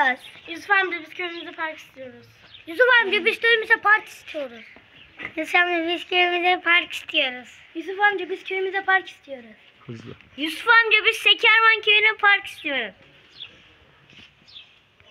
istiyoruz. Yusuf amca biz köyümüzde park istiyoruz. Yusuf amca biz köyümüze park istiyoruz. Yusuf amca biz köyümüze park istiyoruz. Yusuf amca biz köyümüze park istiyoruz. Hızlı. Yusuf amca biz Sekerman köyüne park istiyoruz.